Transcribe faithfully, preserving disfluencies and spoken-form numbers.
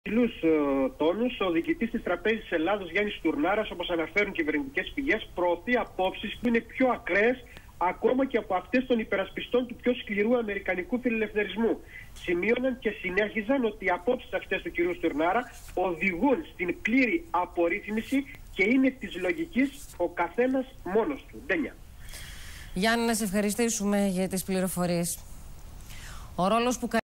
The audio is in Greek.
Υψηλούς τόνους, ο διοικητής της Τραπέζης Ελλάδος Γιάννης Τουρνάρας, όπως αναφέρουν κυβερνητικές πηγές, προωθεί απόψεις που είναι πιο ακραίες ακόμα και από αυτές των υπερασπιστών του πιο σκληρού αμερικανικού φιλελευθερισμού. Σημείωναν και συνέχιζαν ότι οι απόψεις αυτές του κυρίου Τουρνάρα οδηγούν στην πλήρη απορρίθμιση και είναι της λογικής ο καθένας μόνος του. Ντένια. Γιάννη, να σε ευχαριστήσουμε για τις πληροφορίες. Ο ρόλος που